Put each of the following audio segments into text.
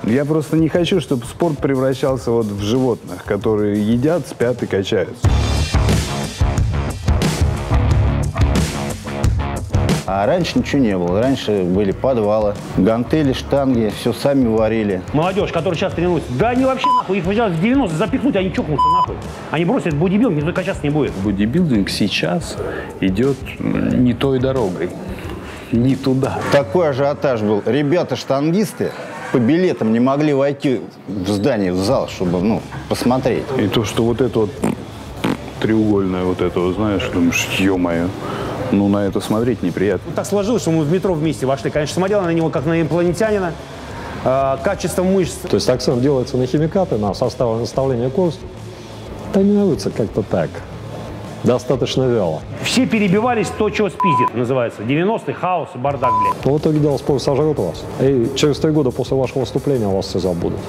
Я просто не хочу, чтобы спорт превращался вот в животных, которые едят, спят и качаются. А раньше ничего не было. Раньше были подвалы, гантели, штанги, все сами варили. Молодежь, которая сейчас тренируется, да они вообще нахуй, их сейчас в 90 запихнуть, они чокнутся нахуй. Они бросят бодибилдинг, никто качаться не будет. Бодибилдинг сейчас идет не той дорогой, не туда. Такой ажиотаж был. Ребята-штангисты по билетам не могли войти в здание, в зал, чтобы, посмотреть. И то, что вот это вот треугольное вот это, вот, знаешь, думаешь, ё-моё. Ну, на это смотреть неприятно. Так сложилось, что мы в метро вместе вошли. Конечно, смотрел на него как на инопланетянина. Качество мышц. То есть акцент делается на химикаты, на составы наставления курс. Тренируется как-то так. Достаточно вяло. Все перебивались, то, чего спиздит, называется. 90-й, хаос, бардак, блядь. Но в итоге дело спор сожрет вас. И через 3 года после вашего выступления вас все забудут.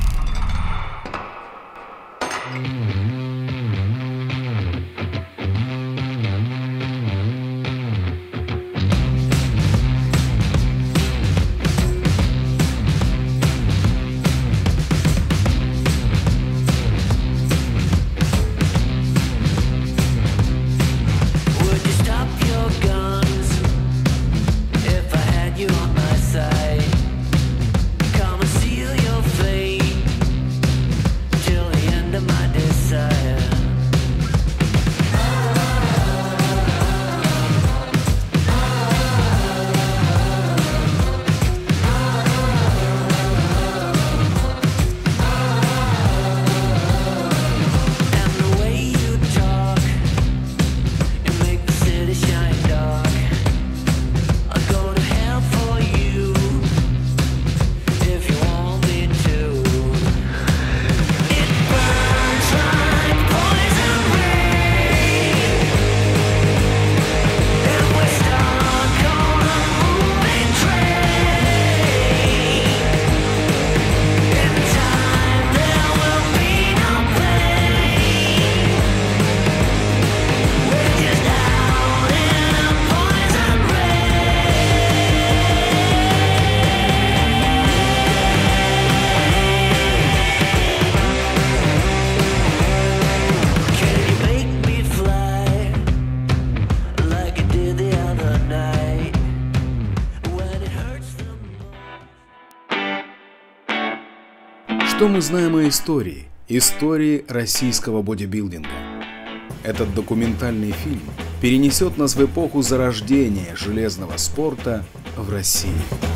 Что мы знаем о истории российского бодибилдинга? Этот документальный фильм перенесет нас в эпоху зарождения железного спорта в России.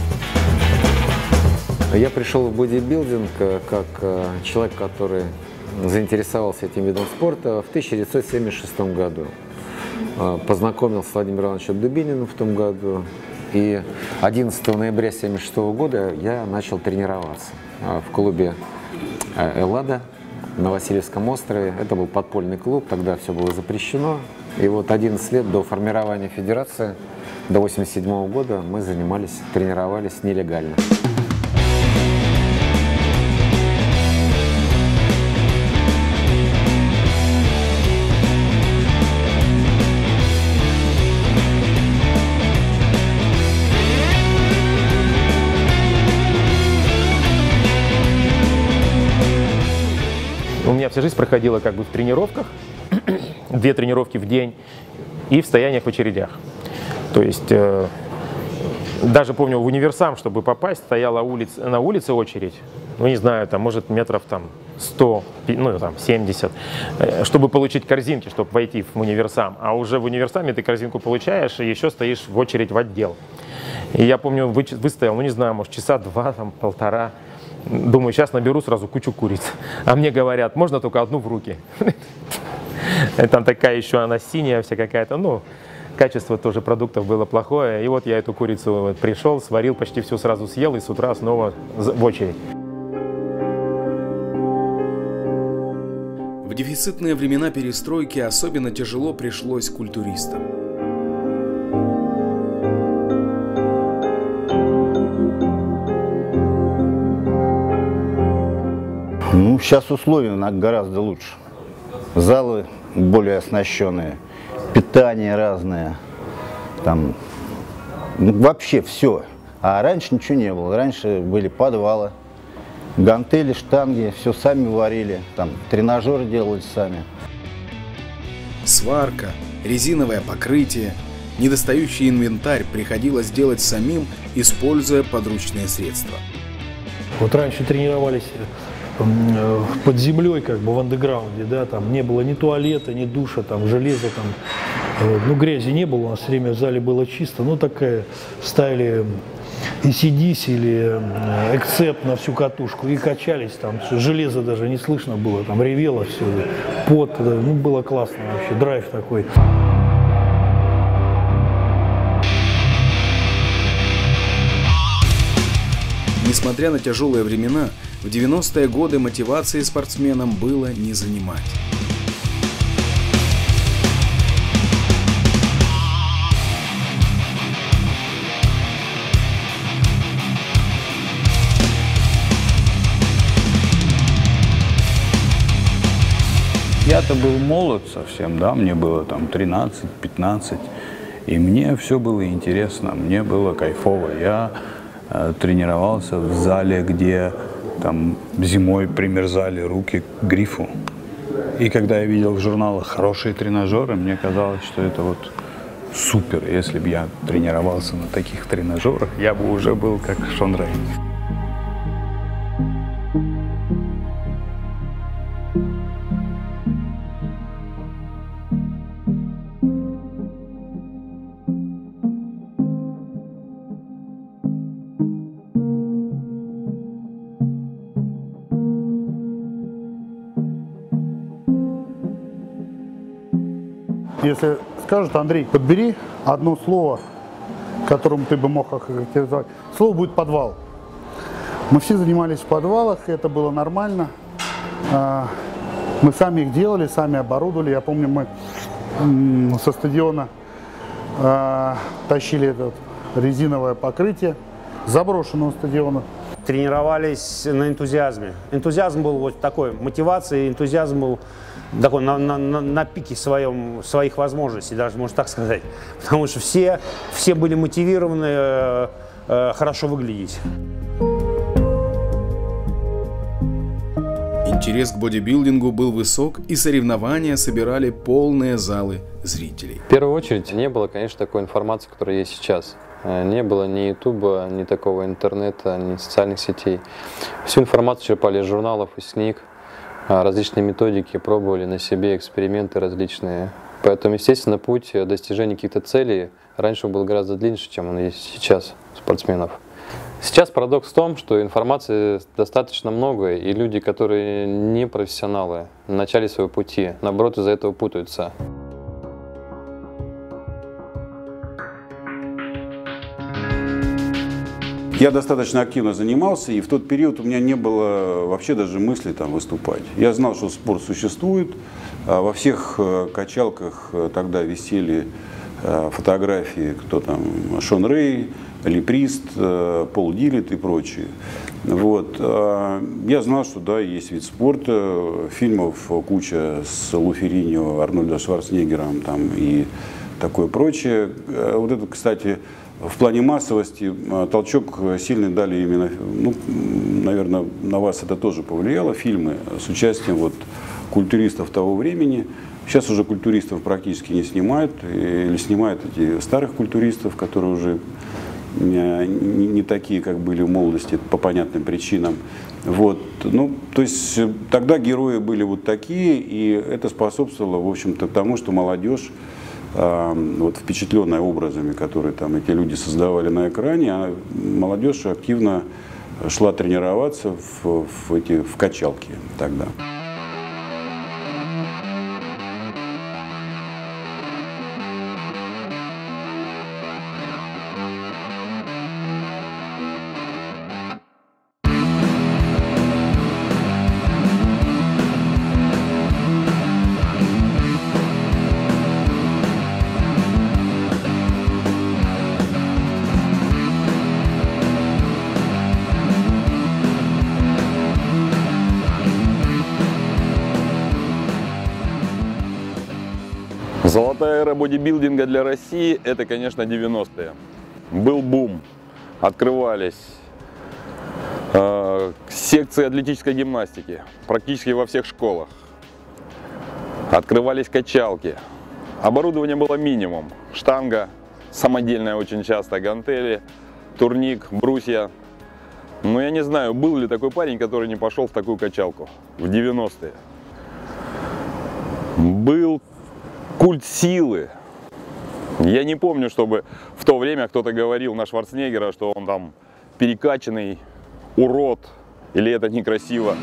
Я пришел в бодибилдинг как человек, который заинтересовался этим видом спорта в 1976 году. Познакомился с Владимиром Ивановичем Дубининым в том году. И 11 ноября 1976 года я начал тренироваться в клубе «Эллада» на Васильевском острове. Это был подпольный клуб, тогда все было запрещено. И вот 11 лет до формирования федерации, до 1987 года мы тренировались нелегально. У меня вся жизнь проходила как бы в тренировках, 2 тренировки в день и в стояниях в очередях. То есть даже помню в универсам, чтобы попасть, стояла на улице очередь, ну не знаю, там может метров там 100, ну там 70, чтобы получить корзинки, чтобы войти в универсам. А уже в универсаме ты корзинку получаешь и еще стоишь в очередь в отдел. И я помню, выстоял, ну не знаю, может часа 2, там, 1,5. Думаю, сейчас наберу сразу кучу куриц. А мне говорят, можно только одну в руки. Там такая еще она синяя вся какая-то. Ну, качество тоже продуктов было плохое. И вот я эту курицу пришел, сварил, почти всю сразу съел и с утра снова в очередь. В дефицитные времена перестройки особенно тяжело пришлось культуристам. Ну, сейчас условия гораздо лучше. Залы более оснащенные, питание разное, там, вообще все. А раньше ничего не было. Раньше были подвалы, Гантели, штанги, все сами варили, там тренажеры делали сами. Сварка, резиновое покрытие, недостающий инвентарь приходилось делать самим, используя подручные средства. Вот раньше тренировались под землей, как бы в андеграунде, да, там не было ни туалета, ни душа, там железа, там, ну грязи не было, у нас все время в зале было чисто, ну такая ставили AC/DC или эксцепт на всю катушку и качались, там железо даже не слышно было, там ревело все, пот, ну было классно вообще, драйв такой. Несмотря на тяжелые времена, в 90-е годы мотивации спортсменам было не занимать. Я-то был молод совсем, да, мне было там 13-15, и мне все было интересно, мне было кайфово. Я тренировался в зале, где там зимой примерзали руки к грифу. И когда я видел в журналах хорошие тренажеры, мне казалось, что это вот супер. Если бы я тренировался на таких тренажерах, я бы уже был как Шон Рэй. Если скажут: Андрей, подбери одно слово, которым ты бы мог охарактеризовать. Слово будет «подвал». Мы все занимались в подвалах, это было нормально. Мы сами их делали, сами оборудовали. Я помню, мы со стадиона тащили это резиновое покрытие заброшенного стадиона. Тренировались на энтузиазме. Энтузиазм был вот такой, мотивация, энтузиазм был такой на пике своих возможностей, даже можно так сказать. Потому что все были мотивированы хорошо выглядеть. Интерес к бодибилдингу был высок, и соревнования собирали полные залы зрителей. В первую очередь не было, конечно, такой информации, которая есть сейчас. Не было ни Ютуба, ни такого интернета, ни социальных сетей. Всю информацию черпали из журналов, из книг, различные методики, пробовали на себе эксперименты различные. Поэтому, естественно, путь достижения каких-то целей раньше был гораздо длиннее, чем он есть сейчас у спортсменов. Сейчас парадокс в том, что информации достаточно много, и люди, которые не профессионалы, в начале своего пути, наоборот, из-за этого путаются. Я достаточно активно занимался, и в тот период у меня не было вообще даже мысли там выступать. Я знал, что спорт существует. Во всех качалках тогда висели фотографии, кто там, Шон Рэй, Ли Прист, Пол Диллет и прочие. Вот. Я знал, что да, есть вид спорта, фильмов куча с Лу Ферриньо, Арнольдом Шварценеггером там, и такое прочее. Вот это, кстати, в плане массовости толчок сильный дали именно, ну, наверное, на вас это тоже повлияло, фильмы с участием вот культуристов того времени. Сейчас уже культуристов практически не снимают, или снимают этих старых культуристов, которые уже не такие, как были в молодости, по понятным причинам. Вот. Ну, то есть тогда герои были вот такие, и это способствовало, в общем-то, тому, что молодежь, вот впечатленная образами, которые там эти люди создавали на экране, молодежь активно шла тренироваться в качалке тогда. Золотая эра бодибилдинга для России – это, конечно, 90-е. Был бум, открывались Секции атлетической гимнастики практически во всех школах. Открывались качалки. Оборудования было минимум. Штанга, самодельная очень часто, гантели, турник, брусья. Но я не знаю, был ли такой парень, который не пошел в такую качалку в 90-е. Был культ силы. Я не помню, чтобы в то время кто-то говорил на Шварценеггера, что он там перекачанный урод или это некрасиво.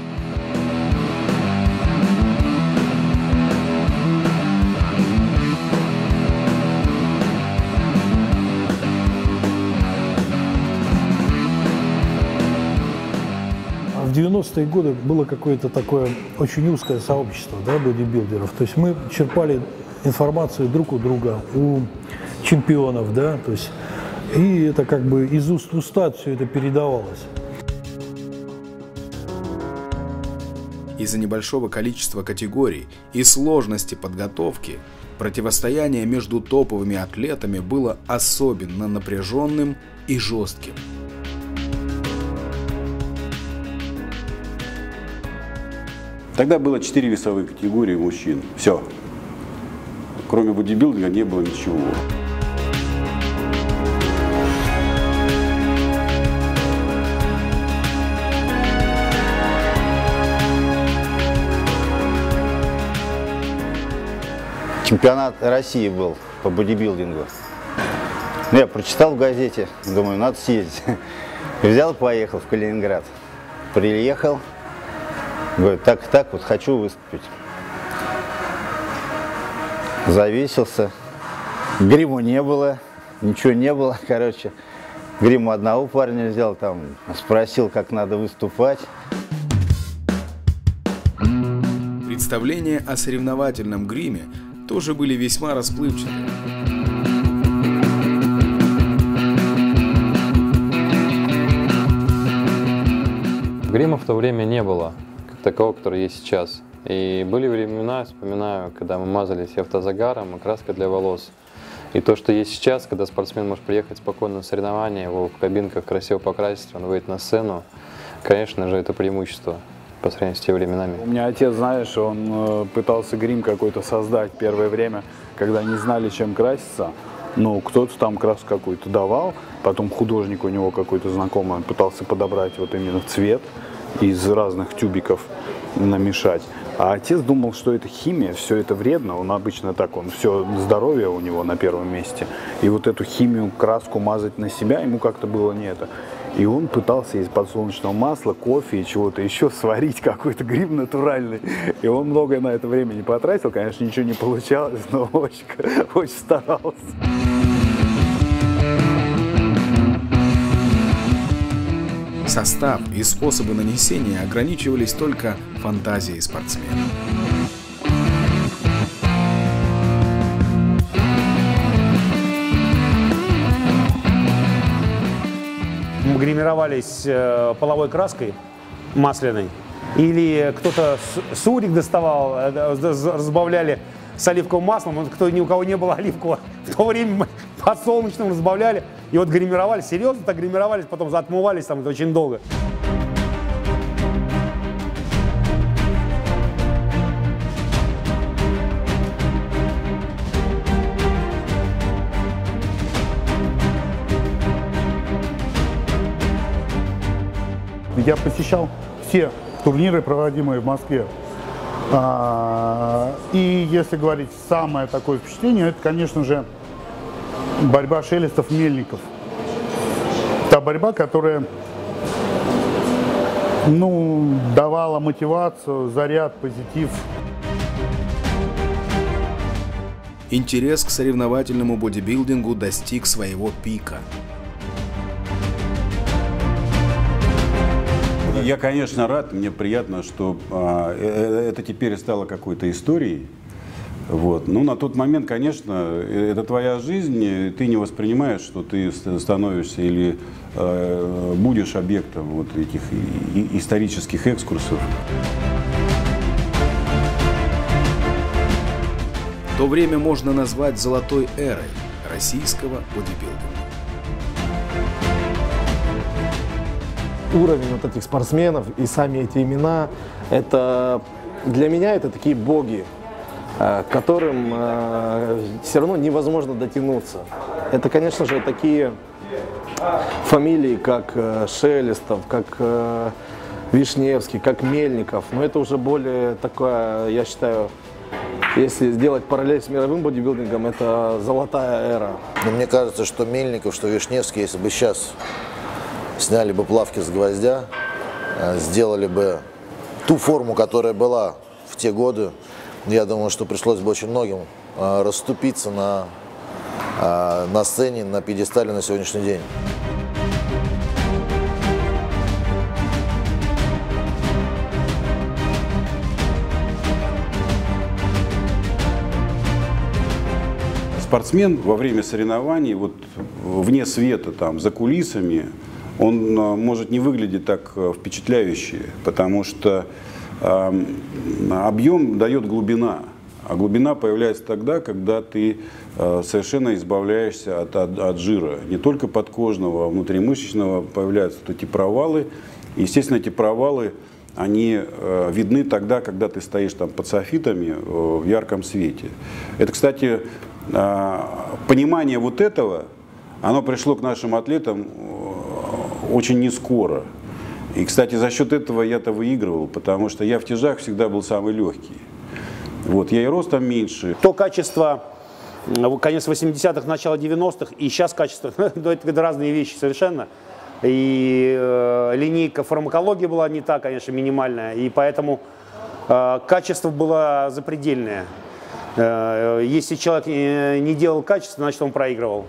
В 90-е годы было какое-то такое очень узкое сообщество, да, бодибилдеров. То есть мы черпали информацию друг у друга, у чемпионов, да, то есть, и это как бы из уст в уста все это передавалось. Из-за небольшого количества категорий и сложности подготовки противостояние между топовыми атлетами было особенно напряженным и жестким. Тогда было 4 весовые категории мужчин. Все. Кроме бодибилдинга не было ничего. Чемпионат России был по бодибилдингу. Я прочитал в газете, думаю, надо съездить. Взял, поехал в Калининград. Приехал, говорю, так вот хочу выступить. Завесился. Гриму не было, ничего не было, короче. Гриму одного парня взял, там спросил, как надо выступать. Представления о соревновательном гриме тоже были весьма расплывчаты. Грима в то время не было, как такого, который есть сейчас. И были времена, вспоминаю, когда мы мазали себе автозагаром и краской для волос. И то, что есть сейчас, когда спортсмен может приехать спокойно на соревнования, его в кабинках красиво покрасить, он выйдет на сцену, конечно же, это преимущество по сравнению с теми временами. У меня отец, знаешь, он пытался грим какой-то создать первое время, когда не знали, чем краситься. Ну, кто-то там краску какую-то давал, потом художник у него какой-то знакомый, он пытался подобрать вот именно цвет из разных тюбиков, намешать. А отец думал, что это химия, все это вредно, он обычно так, он все здоровье у него на первом месте. И вот эту химию, краску мазать на себя ему как-то было не это. И он пытался из подсолнечного масла, кофе и чего-то еще сварить какой-то грим натуральный. И он многое на это время не потратил, конечно, ничего не получалось, но очень старался. Состав и способы нанесения ограничивались только фантазией спортсмена. Мы гримировались половой краской масляной, или кто-то сурик доставал, разбавляли с оливковым маслом, ни у кого не было оливкового, в то время мы подсолнечным разбавляли, и вот гримировались, серьезно так гримировались, потом отмывались там это очень долго. Я посещал все турниры, проводимые в Москве. И если говорить самое такое впечатление, это, конечно же, борьба Шелестов-Мельников. Та борьба, которая, давала мотивацию, заряд, позитив. Интерес к соревновательному бодибилдингу достиг своего пика. Я, конечно, рад, мне приятно, что это теперь стало какой-то историей. Вот. Ну, на тот момент, конечно, это твоя жизнь, ты не воспринимаешь, что ты становишься или будешь объектом вот этих исторических экскурсов. То время можно назвать золотой эрой российского бодибилдинга. уровень вот этих спортсменов и сами эти имена, это для меня это такие боги, к которым все равно невозможно дотянуться. Это, конечно же, такие фамилии, как Шелестов, как Вишневский, как Мельников, но это уже более такое, я считаю, если сделать параллель с мировым бодибилдингом, это золотая эра. Но мне кажется, что Мельников, что Вишневский, если бы сейчас сняли бы плавки с гвоздя, сделали бы ту форму, которая была в те годы, я думаю, что пришлось бы очень многим расступиться на сцене, на пьедестале на сегодняшний день. Спортсмен во время соревнований, вот вне света, там, за кулисами, он может не выглядеть так впечатляюще, потому что объем дает глубина. А глубина появляется тогда, когда ты совершенно избавляешься от жира. Не только подкожного, а внутримышечного появляются вот эти провалы. И, естественно, эти провалы, они видны тогда, когда ты стоишь там под софитами в ярком свете. Это, кстати, понимание вот этого, оно пришло к нашим атлетам очень нескоро. И, кстати, за счет этого я-то выигрывал, потому что я в тяжах всегда был самый легкий. Вот, я и ростом меньше. То качество конец 80-х, начало 90-х и сейчас качество, это разные вещи совершенно. И линейка фармакологии была не та, конечно, минимальная, и поэтому качество было запредельное. Если человек не делал качество, значит он проигрывал.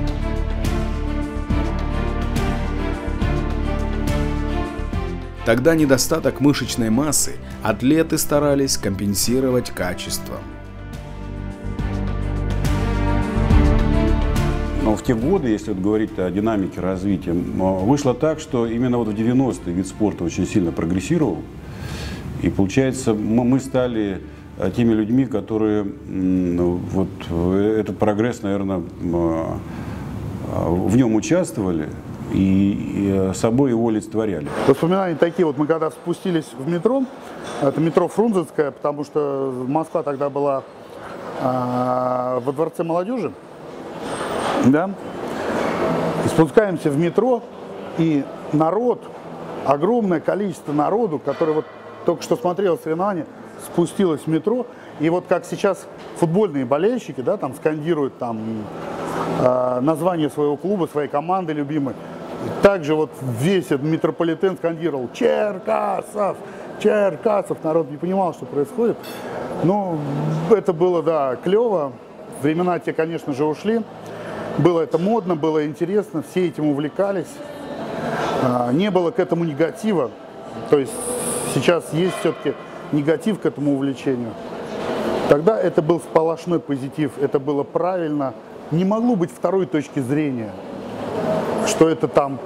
Тогда недостаток мышечной массы атлеты старались компенсировать качеством. Но в те годы, если вот говорить о динамике развития, вышло так, что именно вот в 90-е вид спорта очень сильно прогрессировал. И получается, мы стали теми людьми, которые вот этот прогресс, наверное, в нем участвовали и собой его олицетворяли. Воспоминания такие, вот мы когда спустились в метро, это метро Фрунзенское, потому что Москва тогда была во Дворце молодежи, да, и спускаемся в метро, и народ, огромное количество народу, который вот только что смотрел соревнования, спустилось в метро, и вот как сейчас футбольные болельщики, да, там скандируют там название своего клуба, своей команды любимой. Также вот весь этот метрополитен скандировал «Черкасов! Черкасов!». Народ не понимал, что происходит. Ну, это было, да, клево. Времена те, конечно же, ушли. Было это модно, было интересно, все этим увлекались. Не было к этому негатива. То есть сейчас есть все-таки негатив к этому увлечению. Тогда это был сплошной позитив, это было правильно. Не могло быть второй точки зрения, что это там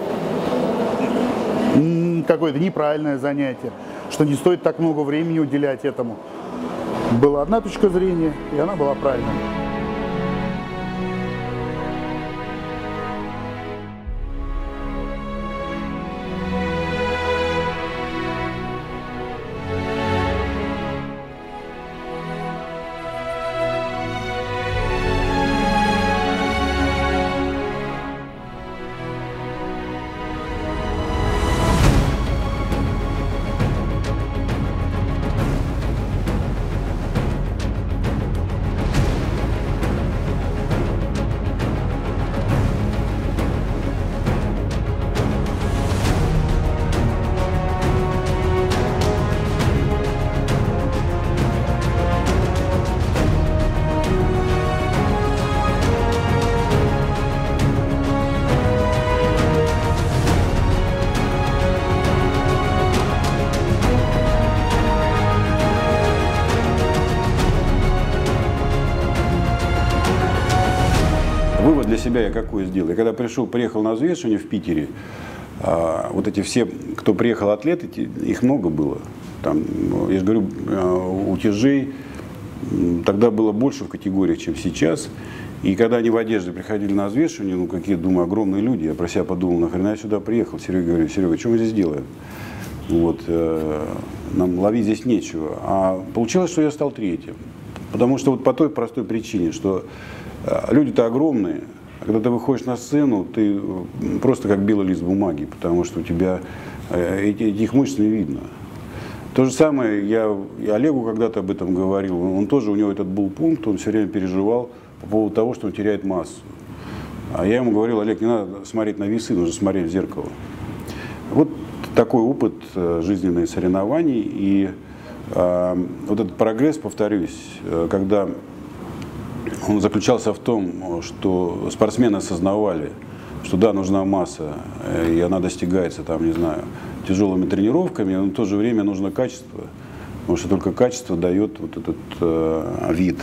какое-то неправильное занятие, что не стоит так много времени уделять этому. Была одна точка зрения, и она была правильной. Вывод для себя я какой сделал? Я когда приехал на взвешивание в Питере, вот эти все, кто приехал атлеты, их много было. Там, я же говорю, у тяжей тогда было больше в категориях, чем сейчас. И когда они в одежде приходили на взвешивание, ну какие, думаю, огромные люди, я про себя подумал, нахрена я сюда приехал. Серега говорю, Серега, что мы здесь делаем? Вот, нам ловить здесь нечего. А получилось, что я стал третьим. Потому что вот по той простой причине, что люди-то огромные, а когда ты выходишь на сцену, ты просто как белый лист бумаги, потому что у тебя этих мышц не видно. То же самое, я Олегу когда-то об этом говорил, он тоже, у него этот был пункт, он все время переживал по поводу того, что он теряет массу. А я ему говорил, Олег, не надо смотреть на весы, нужно смотреть в зеркало. Вот такой опыт жизненных соревнований. И вот этот прогресс, повторюсь, когда он заключался в том, что спортсмены осознавали, что да, нужна масса, и она достигается, там, не знаю, тяжелыми тренировками, но в то же время нужно качество, потому что только качество дает вот этот вид.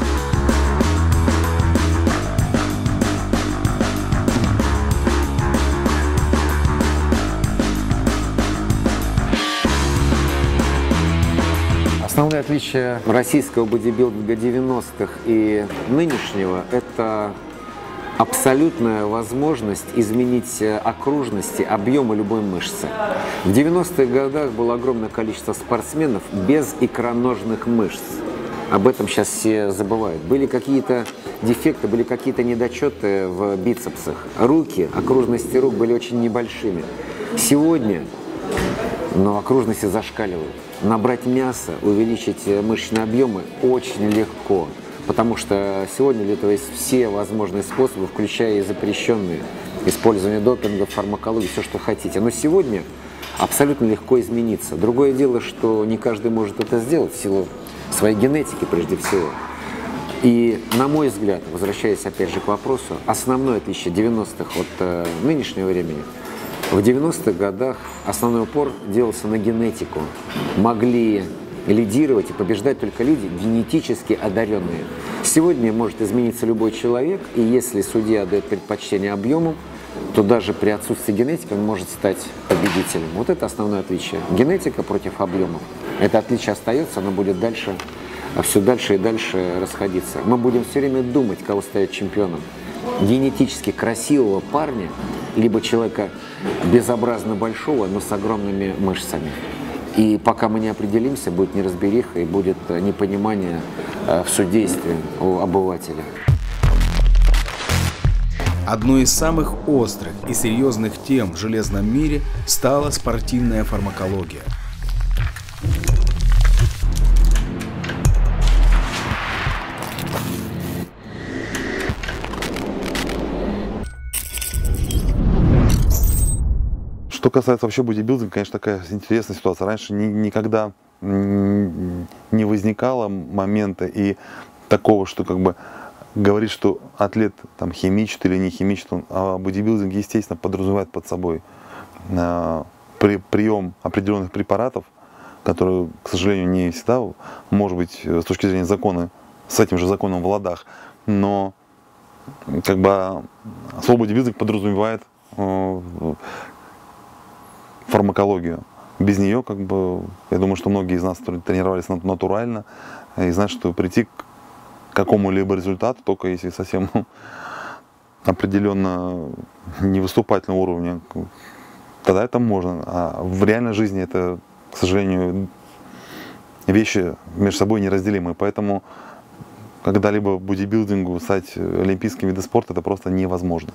Основное отличие российского бодибилдинга 90-х и нынешнего – это абсолютная возможность изменить окружности, объемы любой мышцы. В 90-х годах было огромное количество спортсменов без икроножных мышц. Об этом сейчас все забывают. Были какие-то дефекты, были какие-то недочеты в бицепсах. Руки, окружности рук были очень небольшими. Сегодня, но окружности зашкаливают. Набрать мясо, увеличить мышечные объемы очень легко, потому что сегодня для этого есть все возможные способы, включая и запрещенные, использование допинга, фармакологии, все, что хотите. Но сегодня абсолютно легко измениться. Другое дело, что не каждый может это сделать в силу своей генетики прежде всего. И, на мой взгляд, возвращаясь опять же к вопросу, основное отличие 90-х от нынешнего времени – в 90-х годах основной упор делался на генетику. Могли лидировать и побеждать только люди генетически одаренные. Сегодня может измениться любой человек, и если судья дает предпочтение объему, то даже при отсутствии генетики он может стать победителем. Вот это основное отличие. Генетика против объемов. Это отличие остается, оно будет дальше, все дальше и дальше расходиться. Мы будем все время думать, кого ставить чемпионом. Генетически красивого парня, либо человека безобразно большого, но с огромными мышцами. И пока мы не определимся, будет неразбериха и будет непонимание в судействе у обывателя. Одной из самых острых и серьезных тем в железном мире стала спортивная фармакология. Что касается вообще бодибилдинга, конечно, такая интересная ситуация. Раньше никогда не возникало момента и такого, что как бы говорит, что атлет там химичит или не химичит. А бодибилдинг, естественно, подразумевает под собой прием определенных препаратов, которые, к сожалению, не всегда, может быть, с точки зрения закона, с этим же законом в ладах, но как бы слово бодибилдинг подразумевает фармакологию. Без нее, как бы, я думаю, что многие из нас тренировались натурально и знают, что прийти к какому-либо результату, только если совсем определенно не выступать на уровне, тогда это можно. А в реальной жизни это, к сожалению, вещи между собой неразделимые. Поэтому когда-либо бодибилдингу стать олимпийским видом спорта, это просто невозможно.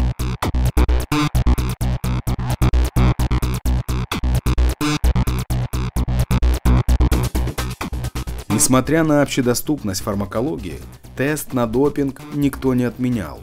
Несмотря на общедоступность фармакологии, тест на допинг никто не отменял.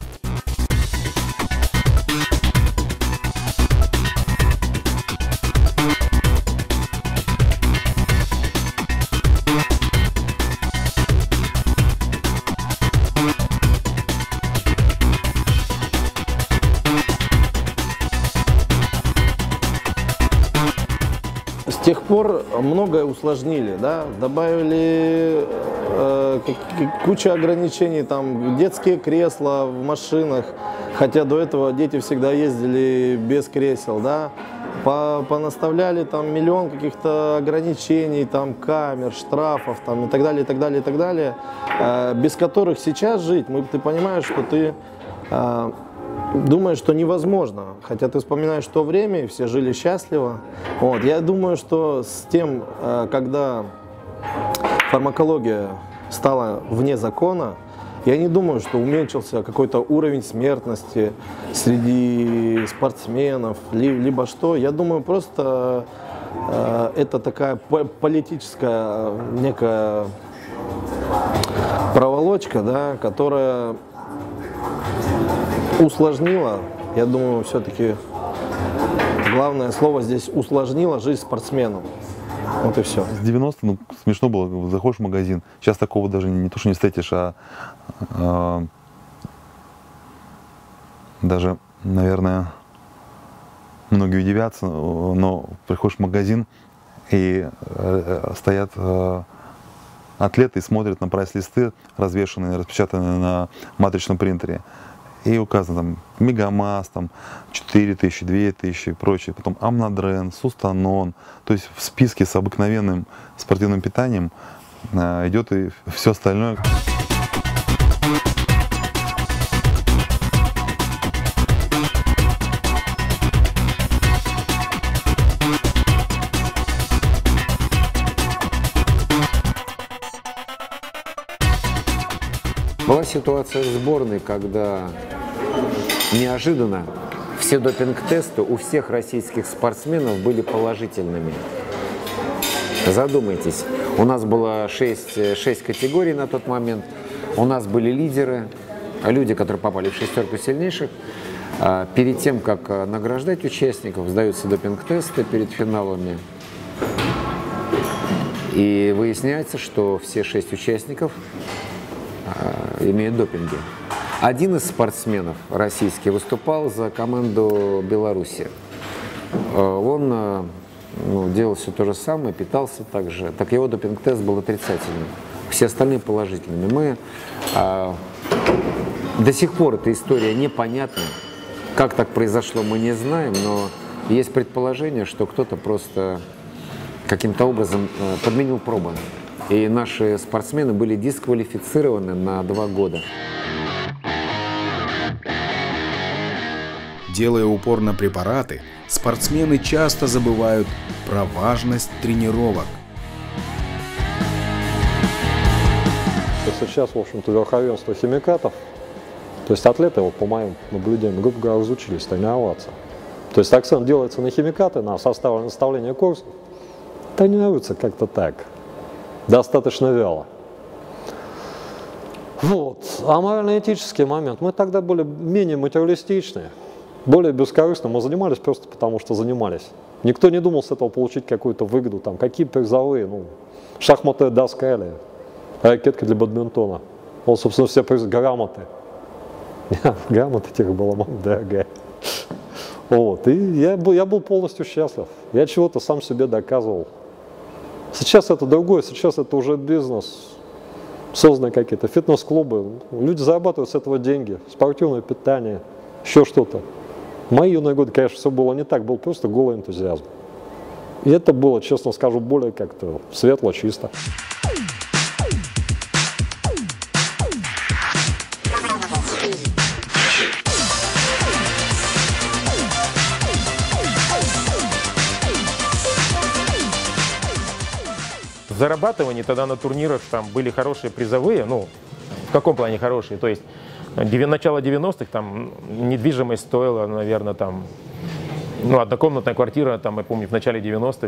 С тех пор многое усложнили, да? Добавили кучу ограничений, там детские кресла в машинах, хотя до этого дети всегда ездили без кресел, да? понаставляли там миллион каких-то ограничений, там камер, штрафов там, и так далее, и так далее, и так далее, без которых сейчас жить, ты понимаешь, что ты думаешь, что невозможно, хотя ты вспоминаешь то время, и все жили счастливо. Вот. Я думаю, что с тем, когда фармакология стала вне закона, я не думаю, что уменьшился какой-то уровень смертности среди спортсменов, либо что. Я думаю, просто это такая политическая некая проволочка, да, которая усложнила, я думаю, все-таки главное слово здесь усложнила жизнь спортсменам. Вот и все. С 90-х, ну, смешно было, заходишь в магазин, сейчас такого даже не то, что не встретишь, даже, наверное, многие удивятся, но приходишь в магазин и стоят атлеты и смотрят на прайс-листы, развешенные, распечатанные на матричном принтере. И указано там Мегамаз, там 4000, 2000 и прочее. Потом Амнадрен, Сустанон. То есть в списке с обыкновенным спортивным питанием идет и все остальное. Была ситуация в сборной, когда неожиданно все допинг-тесты у всех российских спортсменов были положительными. Задумайтесь, у нас было 6 категорий на тот момент, у нас были лидеры, люди, которые попали в шестерку сильнейших. Перед тем, как награждать участников, сдаются допинг-тесты перед финалами. И выясняется, что все 6 участников имеют допинги. Один из спортсменов российский выступал за команду Беларуси. Он делал все то же самое, питался так же. Так его допинг-тест был отрицательным. Все остальные положительными. Мы до сих пор эта история непонятна. Как так произошло, мы не знаем, но есть предположение, что кто-то просто каким-то образом подменил пробы. И наши спортсмены были дисквалифицированы на 2 года. Делая упор на препараты, спортсмены часто забывают про важность тренировок. Сейчас, в общем-то, верховенство химикатов, то есть атлеты, вот, по моим наблюдениям, грубо говоря, разучились тренироваться. То есть акцент делается на химикаты, на составление курсов, тренируются как-то так. Достаточно вяло. Вот. А морально-этический момент. Мы тогда были менее материалистичны, более бескорыстны. Мы занимались просто потому, что занимались. Никто не думал с этого получить какую-то выгоду. Там, какие призовые, шахматная доска или ракетка для бадминтона. Вот, собственно, все призы, грамоты. Грамота тех была мама дорогая. Вот. И я был полностью счастлив. Я чего-то сам себе доказывал. Сейчас это другое, сейчас это уже бизнес, созданы какие-то фитнес-клубы, люди зарабатывают с этого деньги, спортивное питание, еще что-то. В мои юные годы, конечно, все было не так, был просто голый энтузиазм. И это было, честно скажу, более как-то светло, чисто. В зарабатывании тогда на турнирах там были хорошие призовые, в каком плане хорошие, то есть начало 90-х там недвижимость стоила, наверное, там, однокомнатная квартира, там, я помню, в начале 90-х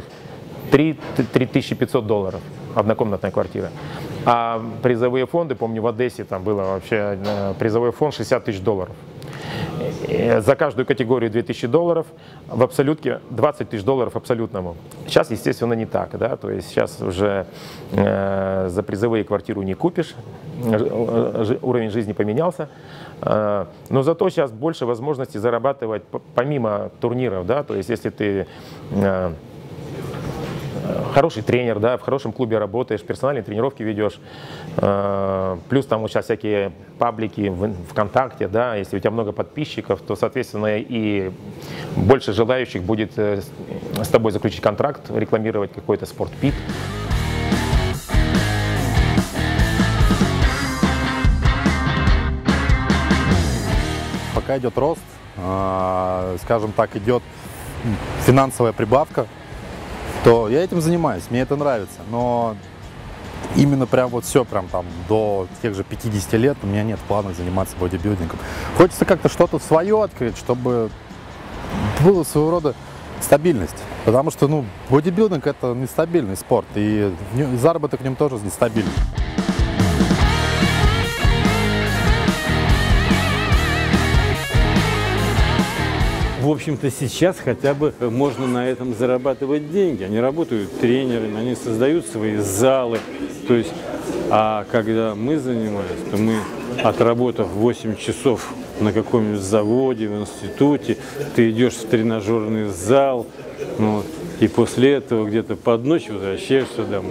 $3500, однокомнатная квартира. А призовые фонды, помню, в Одессе там было вообще призовой фонд $60 000. За каждую категорию $2000, в абсолютке $20 000 абсолютному. Сейчас, естественно, не так, да, то есть сейчас уже за призовые квартиру не купишь, уровень жизни поменялся, но зато сейчас больше возможностей зарабатывать помимо турниров, да, то есть если ты хороший тренер, да, в хорошем клубе работаешь, персональные тренировки ведешь, плюс там вот сейчас всякие паблики в ВКонтакте, да, если у тебя много подписчиков, то, соответственно, и больше желающих будет с тобой заключить контракт, рекламировать какой-то спортпит. Пока идет рост, скажем так, идет финансовая прибавка, то я этим занимаюсь, мне это нравится, но именно прям вот все, прям там до тех же 50 лет у меня нет планов заниматься бодибилдингом. Хочется как-то что-то свое открыть, чтобы была своего рода стабильность, потому что, ну, бодибилдинг — это нестабильный спорт, и заработок в нем тоже нестабильный. В общем-то, сейчас хотя бы можно на этом зарабатывать деньги. Они работают тренерами, они создают свои залы. То есть, а когда мы занимались, то мы, отработав 8 часов на каком-нибудь заводе, в институте, ты идешь в тренажерный зал, ну, и после этого где-то под ночь возвращаешься домой.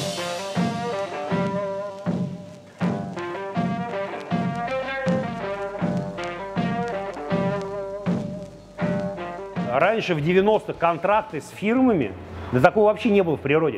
Раньше в 90-х контракты с фирмами, да такого вообще не было в природе.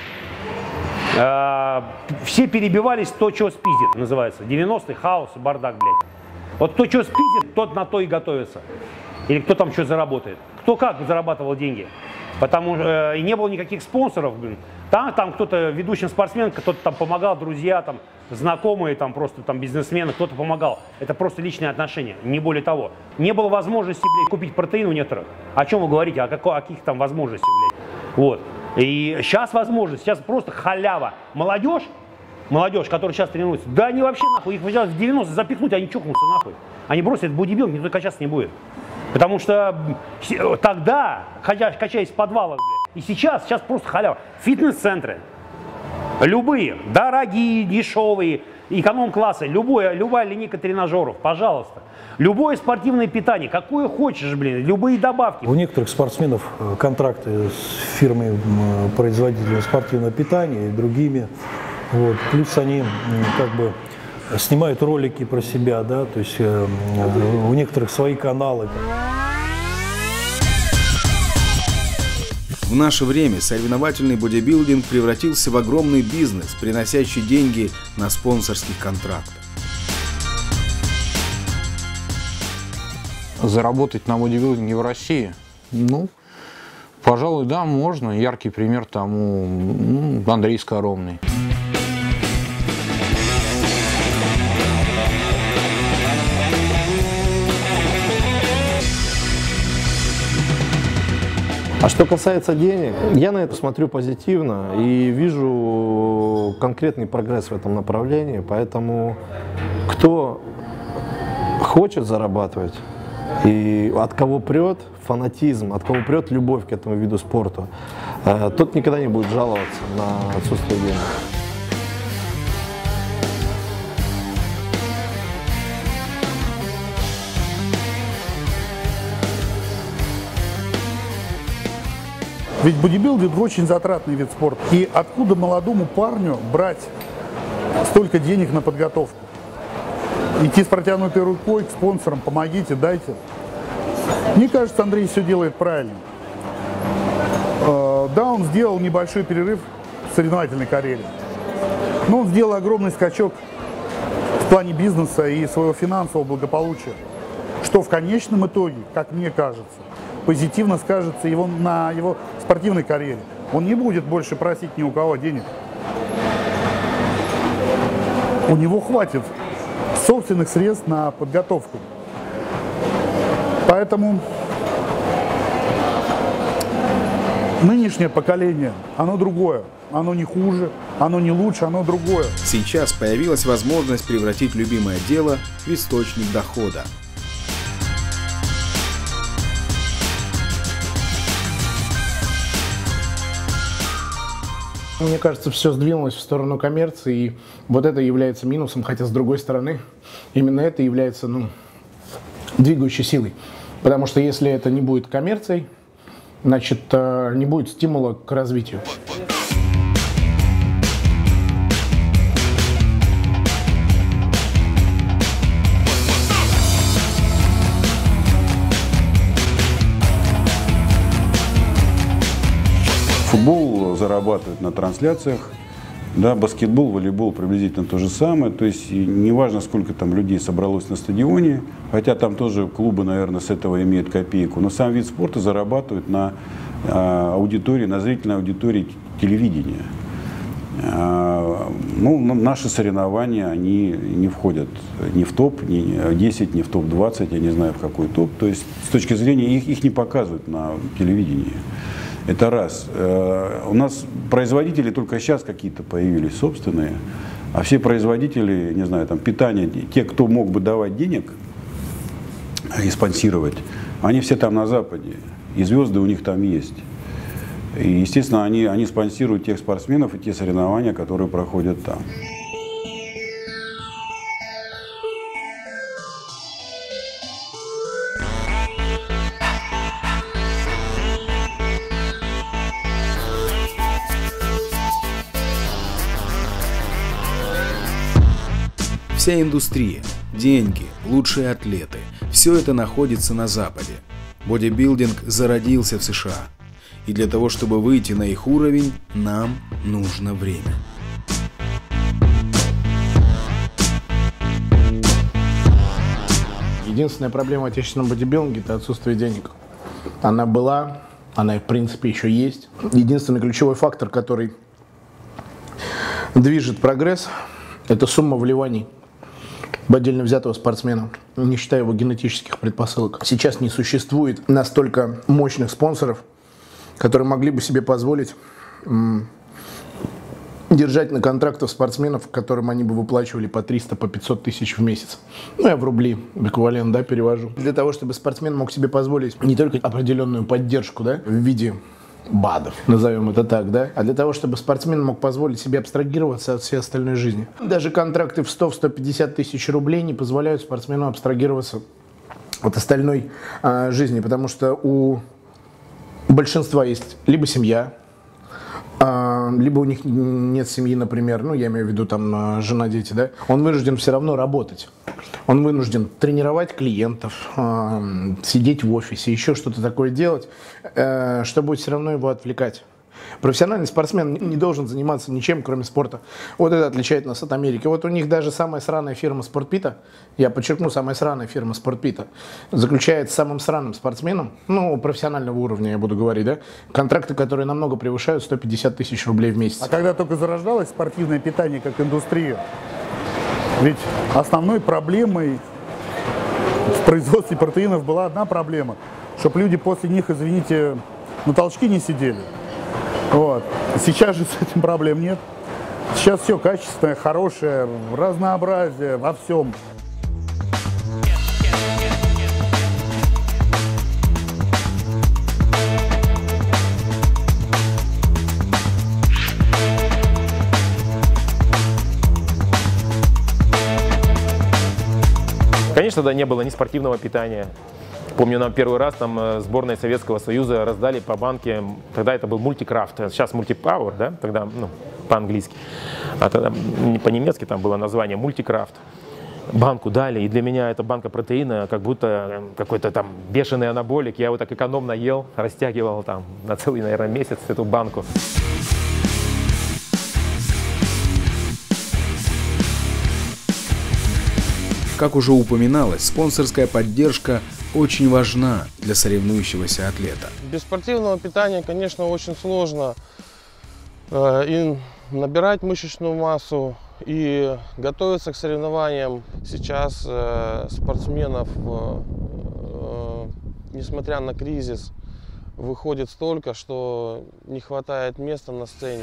Все перебивались, то, что спиздит, называется. 90-й хаос, бардак, блядь. Вот кто что спиздит, тот на то и готовится. Или кто там что заработает. Кто как зарабатывал деньги. Потому что и не было никаких спонсоров, блин. Там кто-то, ведущим спортсмен, кто-то там помогал, друзья, там, знакомые, там просто там бизнесмены, кто-то помогал. Это просто личные отношения, не более того. Не было возможности, блядь, купить протеин у некоторых. О чем вы говорите, о каких там возможностях, блядь. Вот. И сейчас возможность, сейчас просто халява. Молодежь, которая сейчас тренируется, да они вообще нахуй, их сейчас в 90 запихнуть, они чокнутся нахуй. Они бросят бодибилдинг, никто качаться не будет. Потому что тогда, качаясь в подвалах, блядь, и сейчас просто халява. Фитнес-центры, любые, дорогие, дешевые, эконом-классы, любая линейка тренажеров, пожалуйста. Любое спортивное питание, какое хочешь, блин, любые добавки. У некоторых спортсменов контракты с фирмой производителями спортивного питания и другими. Вот. Плюс они как бы снимают ролики про себя, да, то есть у некоторых свои каналы. В наше время соревновательный бодибилдинг превратился в огромный бизнес, приносящий деньги на спонсорских контрактах. Заработать на бодибилдинге в России? Ну, пожалуй, да, можно. Яркий пример тому Андрей Скоромный. А что касается денег, я на это смотрю позитивно и вижу конкретный прогресс в этом направлении, поэтому кто хочет зарабатывать и от кого прет фанатизм, от кого прет любовь к этому виду спорта, тот никогда не будет жаловаться на отсутствие денег. Ведь бодибилдинг очень затратный вид спорта. И откуда молодому парню брать столько денег на подготовку? Идти с протянутой рукой к спонсорам, помогите, дайте. Мне кажется, Андрей все делает правильно. Да, он сделал небольшой перерыв в соревновательной карьере. Но он сделал огромный скачок в плане бизнеса и своего финансового благополучия. Что в конечном итоге, как мне кажется, позитивно скажется на его спортивной карьере. Он не будет больше просить ни у кого денег. У него хватит собственных средств на подготовку. Поэтому нынешнее поколение, оно другое. Оно не хуже, оно не лучше, оно другое. Сейчас появилась возможность превратить любимое дело в источник дохода. Мне кажется, все сдвинулось в сторону коммерции, и вот это является минусом, хотя с другой стороны, именно это является, двигающей силой. Потому что если это не будет коммерцией, значит, не будет стимула к развитию. Футбол зарабатывает на трансляциях, да, баскетбол, волейбол приблизительно то же самое. То есть неважно, сколько там людей собралось на стадионе, хотя там тоже клубы, наверное, с этого имеют копейку, но сам вид спорта зарабатывает на аудитории, на зрительной аудитории телевидения. Ну, наши соревнования, они не входят ни в топ-10, ни в топ-20, я не знаю, в какой топ. То есть, с точки зрения, их не показывают на телевидении. Это раз. У нас производители только сейчас какие-то появились собственные, а все производители, не знаю, там, питания, те, кто мог бы давать денег и спонсировать, они все там на Западе, и звезды у них там есть. И, естественно, они спонсируют тех спортсменов и те соревнования, которые проходят там. Вся индустрия, деньги, лучшие атлеты – все это находится на Западе. Бодибилдинг зародился в США. И для того, чтобы выйти на их уровень, нам нужно время. Единственная проблема в отечественном бодибилдинге – это отсутствие денег. Она была, она в принципе еще есть. Единственный ключевой фактор, который движет прогресс – это сумма вливаний в отдельно взятого спортсмена, не считая его генетических предпосылок. Сейчас не существует настолько мощных спонсоров, которые могли бы себе позволить держать на контрактах спортсменов, которым они бы выплачивали по 300, по 500 тысяч в месяц. Ну, я в рубли эквивалент, да, перевожу. Для того, чтобы спортсмен мог себе позволить не только определенную поддержку, да, в виде БАДов, назовем это так, да, а для того, чтобы спортсмен мог позволить себе абстрагироваться от всей остальной жизни. Даже контракты в 100-150 тысяч рублей не позволяют спортсмену абстрагироваться от остальной жизни, потому что у большинства есть либо семья, либо у них нет семьи, например, ну, я имею в виду там жена, дети, да, он вынужден все равно работать. Он вынужден тренировать клиентов, сидеть в офисе, еще что-то такое делать, что будет все равно его отвлекать. Профессиональный спортсмен не должен заниматься ничем, кроме спорта. Вот это отличает нас от Америки. Вот у них даже самая сраная фирма Спортпита, я подчеркну, самая сраная фирма Спортпита, заключает с самым сраным спортсменом, ну, профессионального уровня, я буду говорить, да, контракты, которые намного превышают 150 тысяч рублей в месяц. А когда только зарождалось спортивное питание как индустрия, ведь основной проблемой в производстве протеинов была одна проблема, чтобы люди после них, извините, на толчки не сидели. Вот. Сейчас же с этим проблем нет. Сейчас все качественное, хорошее, разнообразие во всем. Конечно, да, не было ни спортивного питания. Помню, нам первый раз там сборная Советского Союза раздали по банке, тогда это был мультикрафт, сейчас мультипауэр, да, тогда, ну, по-английски, а тогда по-немецки там было название мультикрафт. Банку дали, и для меня эта банка протеина как будто какой-то там бешеный анаболик, я его так экономно ел, растягивал там на целый, наверное, месяц эту банку. Как уже упоминалось, спонсорская поддержка очень важна для соревнующегося атлета. Без спортивного питания, конечно, очень сложно и набирать мышечную массу, и готовиться к соревнованиям. Сейчас спортсменов, несмотря на кризис, выходит столько, что не хватает места на сцене.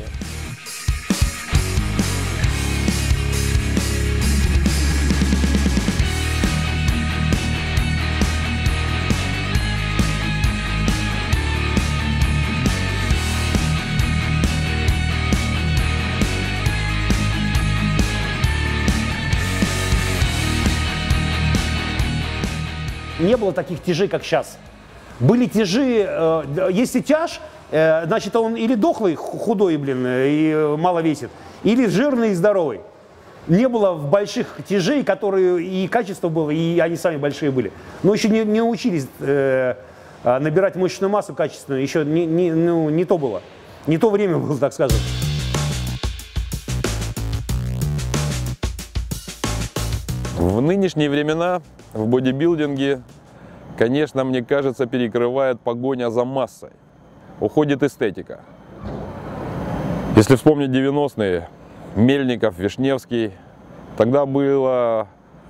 Не было таких тяжей, как сейчас. Были тяжи, если тяж, значит, он или дохлый, худой, блин, и мало весит, или жирный и здоровый. Не было больших тяжей, которые и качество было, и они сами большие были. Но еще не научились набирать мышечную массу качественную, еще не то было. Не то время было, так скажем. В нынешние времена в бодибилдинге, конечно, мне кажется, перекрывает погоня за массой. Уходит эстетика. Если вспомнить 90-е, Мельников, Вишневский, тогда было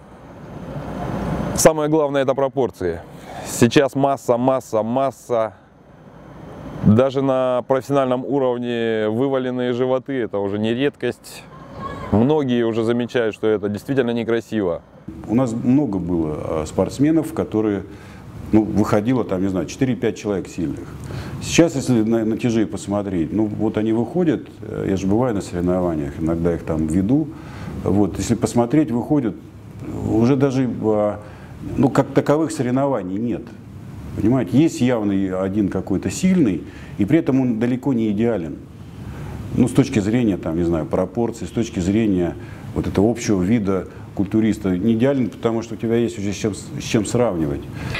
самое главное — это пропорции. Сейчас масса, масса, масса. Даже на профессиональном уровне вываленные животы — это уже не редкость. Многие уже замечают, что это действительно некрасиво. У нас много было спортсменов, которые, ну, выходило там, не знаю, 4-5 человек сильных. Сейчас, если на натяжи посмотреть, ну вот они выходят, я же бываю на соревнованиях, иногда их там веду, вот, если посмотреть, выходят, уже даже, ну, как таковых соревнований нет. Понимаете, есть явный один какой-то сильный, и при этом он далеко не идеален. Ну, с точки зрения, там, не знаю, пропорций, с точки зрения вот этого общего вида культуриста. Не идеален, потому что у тебя есть уже с чем сравнивать.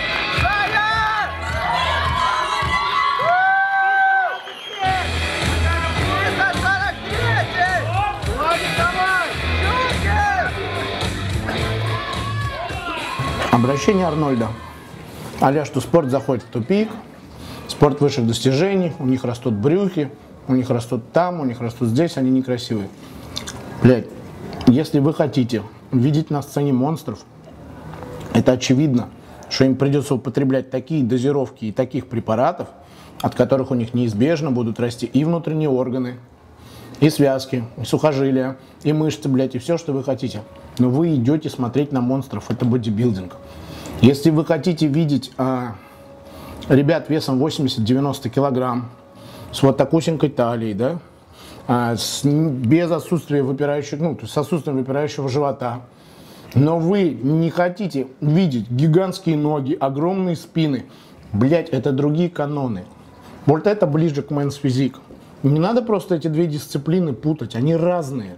Обращение Арнольда. А-ля, что спорт заходит в тупик, спорт высших достижений, у них растут брюки, у них растут там, у них растут здесь, они некрасивые. Блядь, если вы хотите видеть на сцене монстров, это очевидно, что им придется употреблять такие дозировки и таких препаратов, от которых у них неизбежно будут расти и внутренние органы, и связки, и сухожилия, и мышцы, блядь, и все, что вы хотите. Но вы идете смотреть на монстров, это бодибилдинг. Если вы хотите видеть ребят весом 80-90 килограмм, с вот такусенькой талией, да, без отсутствия выпирающего, ну, то есть с отсутствием выпирающего живота, но вы не хотите видеть гигантские ноги, огромные спины, блять, это другие каноны. Вот это ближе к Men's Physique. Не надо просто эти две дисциплины путать, они разные.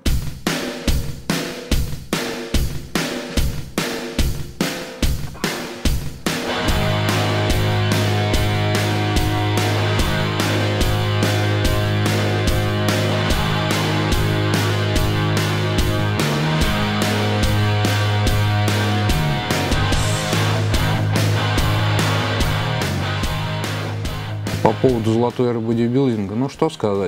По поводу золотой эры бодибилдинга, ну что сказать.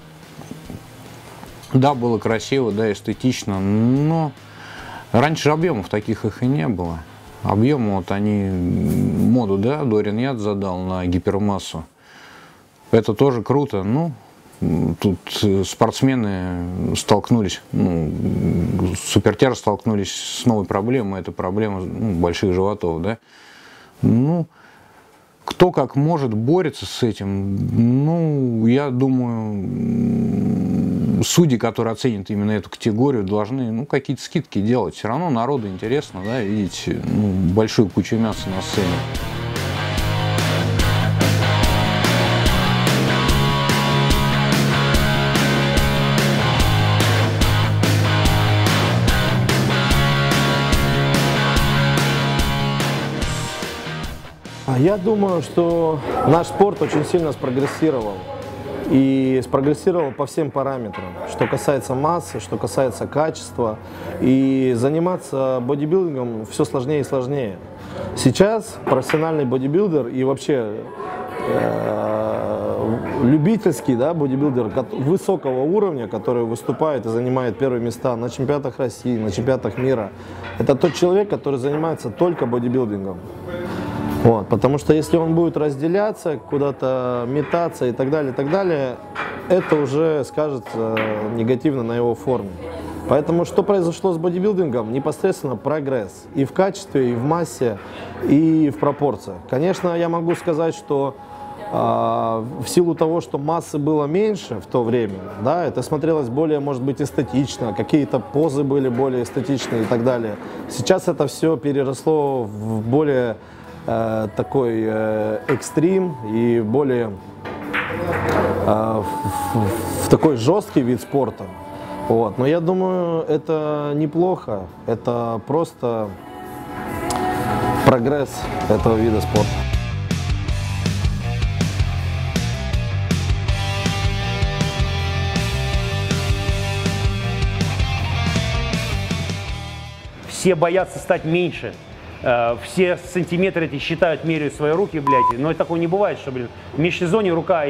Да, было красиво, да, эстетично, но раньше же объемов таких их и не было. Объемы, вот они, моду, да, Дорин Яд задал на гипермассу. Это тоже круто, ну, тут спортсмены столкнулись, ну, супертяжи столкнулись с новой проблемой, это проблема, ну, больших животов, да. Ну, кто как может борется с этим, ну, я думаю, судьи, которые оценят именно эту категорию, должны, ну, какие-то скидки делать. Все равно народу интересно, да, видеть, ну, большую кучу мяса на сцене. Я думаю, что наш спорт очень сильно спрогрессировал. И спрогрессировал по всем параметрам, что касается массы, что касается качества. И заниматься бодибилдингом все сложнее и сложнее. Сейчас профессиональный бодибилдер и вообще любительский, да, бодибилдер высокого уровня, который выступает и занимает первые места на чемпионатах России, на чемпионатах мира, это тот человек, который занимается только бодибилдингом. Вот, потому что если он будет разделяться, куда-то метаться и так далее, это уже скажется негативно на его форме. Поэтому что произошло с бодибилдингом? Непосредственно прогресс и в качестве, и в массе, и в пропорциях. Конечно, я могу сказать, что в силу того, что массы было меньше в то время, да, это смотрелось более, может быть, эстетично, какие-то позы были более эстетичные и так далее. Сейчас это все переросло в более такой экстрим и более в такой жесткий вид спорта. Вот. Но я думаю, это неплохо, это просто прогресс этого вида спорта. все боятся стать меньше. Все сантиметры эти считают, меряют свои руки, блядь. Но такого не бывает, что, блин, в межсезонье рука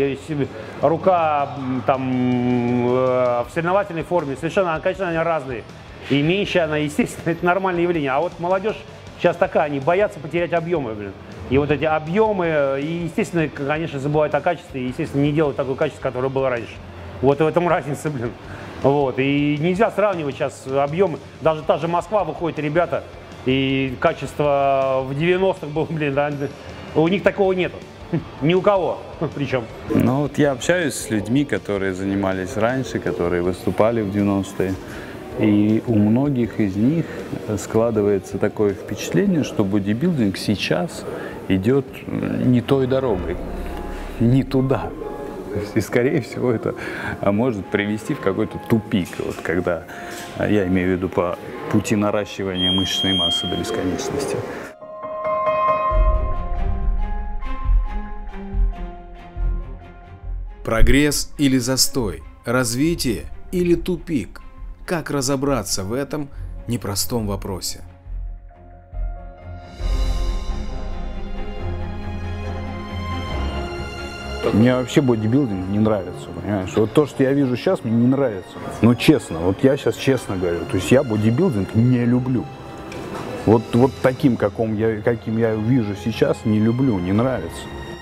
там в соревновательной форме совершенно, конечно, они разные. И меньше она, естественно, это нормальное явление. А вот молодежь сейчас такая, они боятся потерять объемы, блин. И вот эти объемы, и, естественно, конечно, забывают о качестве, и, естественно, не делают такое качество, которое было раньше. Вот в этом разница, блин. Вот. И нельзя сравнивать сейчас объемы. Даже та же Москва выходит, ребята, и качество в 90-х было, блин, да, у них такого нету. Ни у кого причем. Ну вот я общаюсь с людьми, которые занимались раньше, которые выступали в 90-е. И у многих из них складывается такое впечатление, что бодибилдинг сейчас идет не той дорогой, не туда. И, скорее всего, это может привести в какой-то тупик, вот когда, я имею в виду по пути наращивания мышечной массы до бесконечности. Прогресс или застой, развитие или тупик? Как разобраться в этом непростом вопросе? Мне вообще бодибилдинг не нравится, понимаешь? Вот то, что я вижу сейчас, мне не нравится. Ну, честно, вот я сейчас честно говорю, то есть я бодибилдинг не люблю. Вот таким, каким я вижу сейчас, не люблю, не нравится.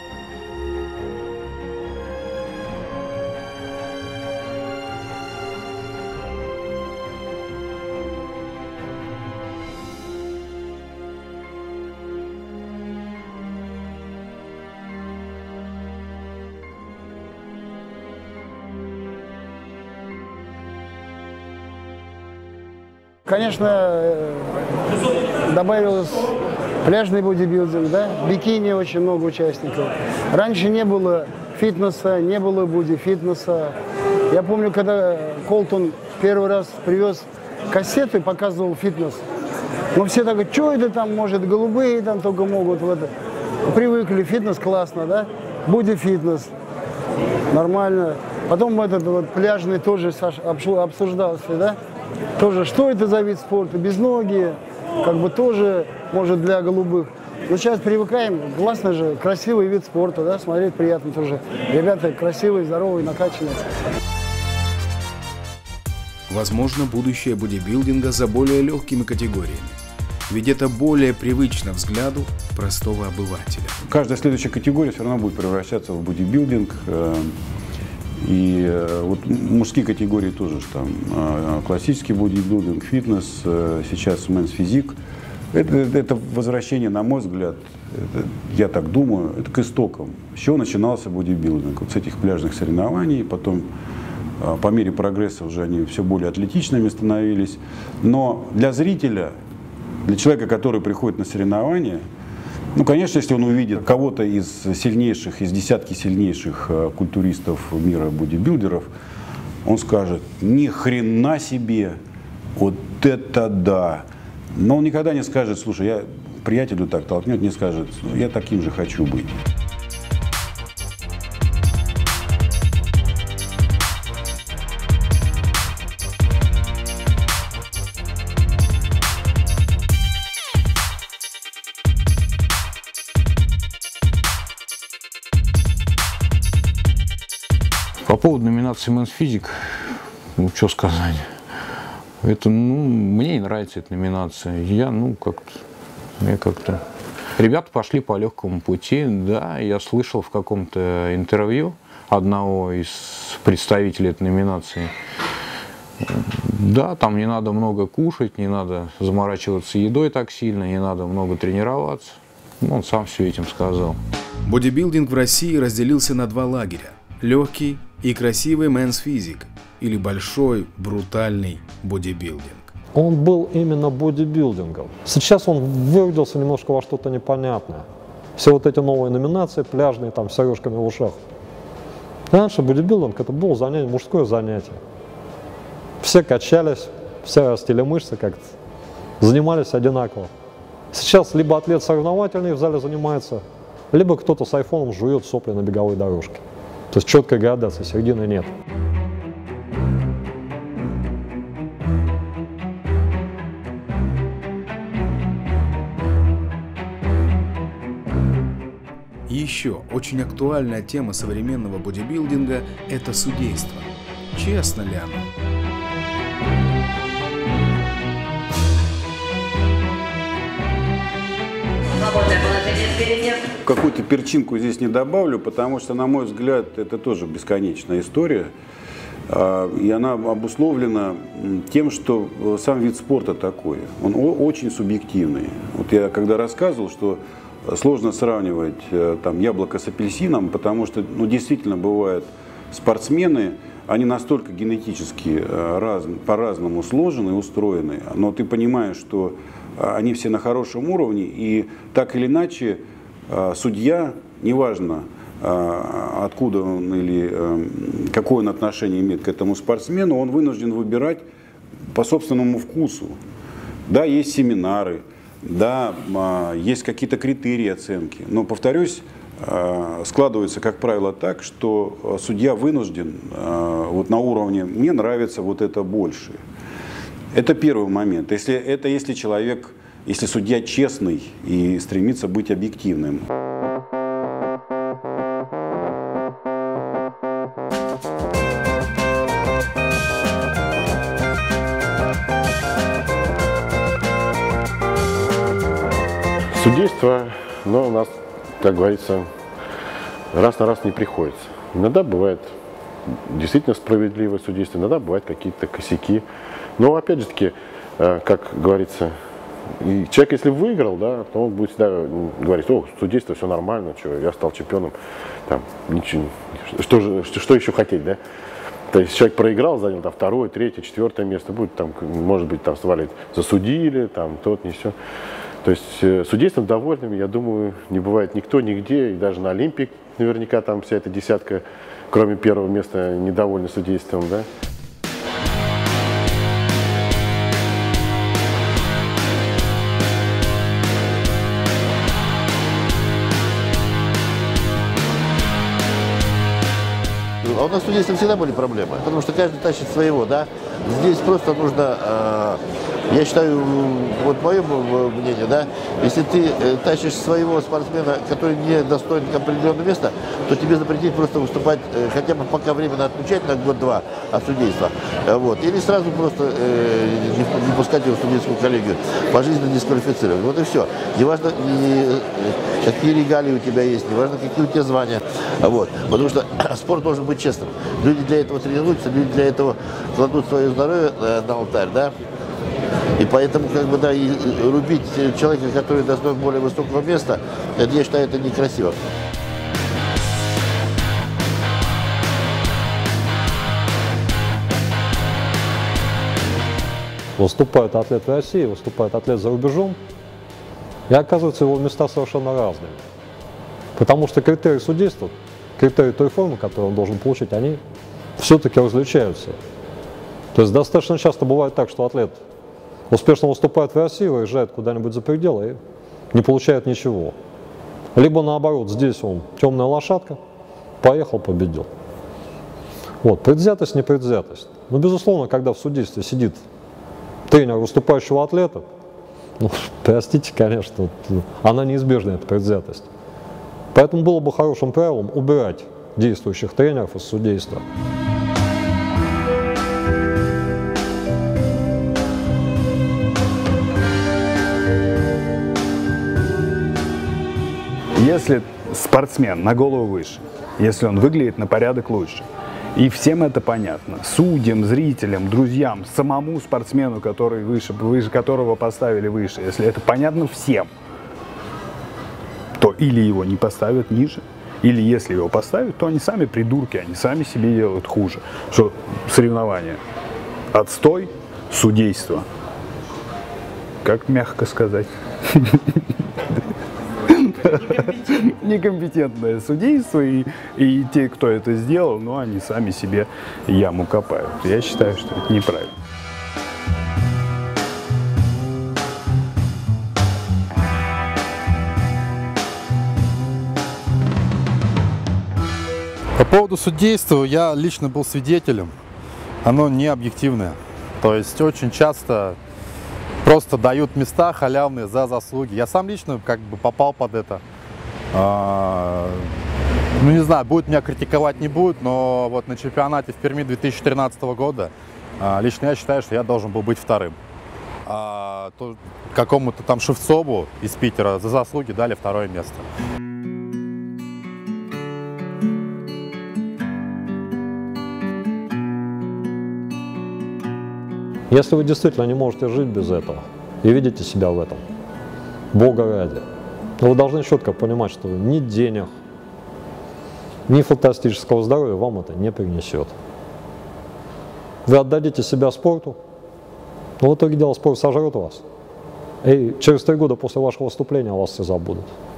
Конечно, добавилось пляжный бодибилдинг, да? Бикини очень много участников. Раньше не было фитнеса, не было боди-фитнеса. Я помню, когда Колтон первый раз привез кассету и показывал фитнес. Ну, все так говорят, что это там, может, голубые там только могут в это. Привыкли, фитнес классно, да? Боди-фитнес, нормально. Потом этот вот пляжный тоже обсуждался, да? Тоже, что это за вид спорта, безногие, как бы тоже, может, для голубых. Но сейчас привыкаем, классно же, красивый вид спорта, да, смотреть приятно тоже. Ребята красивые, здоровые, накачанные. Возможно, будущее бодибилдинга за более легкими категориями. Ведь это более привычно взгляду простого обывателя. Каждая следующая категория все равно будет превращаться в бодибилдинг. И вот мужские категории тоже, там классический бодибилдинг, фитнес, сейчас мэнс физик. Это возвращение, на мой взгляд, я так думаю, это к истокам. С чего начинался бодибилдинг? Вот с этих пляжных соревнований, потом по мере прогресса уже они все более атлетичными становились. Но для зрителя, для человека, который приходит на соревнования, ну, конечно, если он увидит кого-то из сильнейших, из десятки сильнейших культуристов мира, бодибилдеров, он скажет, ни хрена себе, вот это да. Но он никогда не скажет, слушай, я приятелю так толкнет, не скажет, я таким же хочу быть. По поводу номинации Men's Physique, ну, что сказать. Это, ну, мне не нравится эта номинация. Я как-то... Ребята пошли по легкому пути, да, я слышал в каком-то интервью одного из представителей этой номинации. Да, там не надо много кушать, не надо заморачиваться едой так сильно, не надо много тренироваться. Ну, он сам все этим сказал. Бодибилдинг в России разделился на два лагеря. Легкий и красивый Men's Physique или большой брутальный бодибилдинг. Он был именно бодибилдингом. Сейчас он выродился немножко во что-то непонятное. Все вот эти новые номинации, пляжные, там, с сережками в ушах. Раньше бодибилдинг это было занятие, мужское занятие. Все качались, все растили мышцы, как-то занимались одинаково. Сейчас либо атлет соревновательный в зале занимается, либо кто-то с айфоном жует сопли на беговой дорожке. То есть четкой градации, середины нет. еще очень актуальная тема современного бодибилдинга – это судейство. Честно ли оно? Какую-то перчинку здесь не добавлю, потому что, на мой взгляд, это тоже бесконечная история. И она обусловлена тем, что сам вид спорта такой. Он очень субъективный. Вот я когда рассказывал, что сложно сравнивать там яблоко с апельсином, потому что действительно бывают спортсмены, они настолько генетически по-разному сложены и устроены, но ты понимаешь, что они все на хорошем уровне, и так или иначе судья, неважно откуда он или какое он отношение имеет к этому спортсмену, он вынужден выбирать по собственному вкусу. Да, есть семинары, да, есть какие-то критерии оценки, но, повторюсь, складывается, как правило, так, что судья вынужден вот на уровне «мне нравится вот это больше». Это первый момент. Если человек, если судья честный и стремится быть объективным. Судейство, но у нас, как говорится, раз на раз не приходится. Иногда бывает действительно справедливое судейство, иногда бывают какие-то косяки. Но опять же таки, как говорится, и человек, если выиграл, да, то он будет всегда говорить: о, судейство, все нормально, что, я стал чемпионом, там, ничего, что еще хотеть, да? То есть человек проиграл, занял там второе, третье, четвертое место, будет там, может быть, там свалить, засудили, там, тот, не все. То есть судейством довольными, я думаю, не бывает никто, нигде, и даже на Олимпии наверняка там вся эта десятка, кроме первого места, недовольна судейством, да. А у нас с судейством всегда были проблемы, потому что каждый тащит своего, да. Здесь просто нужно, я считаю, вот мое мнение, да, если ты тащишь своего спортсмена, который не достоин определенного места, то тебе запретить просто выступать, хотя бы пока временно отключать на год-два от судейства, вот, или сразу просто не пускать его в судейскую коллегию, пожизненно дисквалифицировать, вот и все. Неважно, какие регалии у тебя есть, неважно, какие у тебя звания, вот, потому что спорт должен быть честным. Люди для этого тренируются, люди для этого кладут свое здоровье на алтарь, да. И поэтому, как бы, да, и рубить человека, который достоин более высокого места, это, я считаю, это некрасиво. Выступает атлет в России, выступает атлет за рубежом, и оказывается, его места совершенно разные. Потому что критерии судейства, критерии той формы, которую он должен получить, они все-таки различаются. То есть достаточно часто бывает так, что атлет успешно выступает в России, уезжает куда-нибудь за пределы и не получает ничего. Либо наоборот, здесь он темная лошадка, поехал, победил. Вот, предвзятость, не предвзятость. Но, безусловно, когда в судействе сидит тренер выступающего атлета, ну, простите, конечно, она неизбежна, эта предвзятость. Поэтому было бы хорошим правилом убирать действующих тренеров из судейства. Если спортсмен на голову выше, если он выглядит на порядок лучше, и всем это понятно, судьям, зрителям, друзьям, самому спортсмену, который выше которого поставили выше, если это понятно всем, то или его не поставят ниже, или если его поставят, то они сами придурки, они сами себе делают хуже. Что соревнования? Отстой, судейство. Как мягко сказать? Некомпетентное судейство, и те, кто это сделал, ну, они сами себе яму копают. Я считаю, что это неправильно. По поводу судейства я лично был свидетелем. Оно не объективное. То есть очень часто просто дают места халявные за заслуги. Я сам лично как бы попал под это. Ну, не знаю, будет меня критиковать, не будет, но вот на чемпионате в Перми 2013 года лично я считаю, что я должен был быть вторым. А какому-то там Шевцову из Питера за заслуги дали второе место. Если вы действительно не можете жить без этого и видите себя в этом, Бога ради, то вы должны четко понимать, что ни денег, ни фантастического здоровья вам это не принесет. Вы отдадите себя спорту, но в итоге дело спорт сожрет вас. И через 3 года после вашего выступления о вас все забудут.